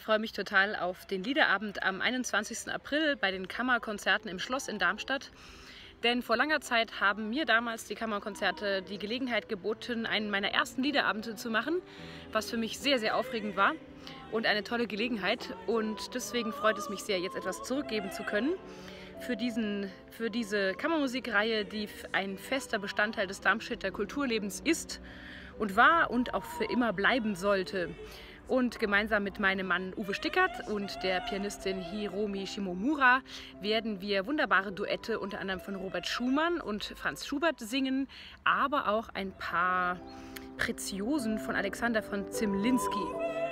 freue mich total auf den Liederabend am 21. April bei den Kammerkonzerten im Schloss in Darmstadt. Denn vor langer Zeit haben mir damals die Kammerkonzerte die Gelegenheit geboten, einen meiner ersten Liederabende zu machen, was für mich sehr, sehr aufregend war und eine tolle Gelegenheit. Und deswegen freut es mich sehr, jetzt etwas zurückgeben zu können für diese Kammermusikreihe, die ein fester Bestandteil des Darmstädter Kulturlebens ist und war und auch für immer bleiben sollte. Und gemeinsam mit meinem Mann Uwe Stickert und der Pianistin Hiromi Shimomura werden wir wunderbare Duette unter anderem von Robert Schumann und Franz Schubert singen, aber auch ein paar Preziosen von Alexander von Zemlinsky.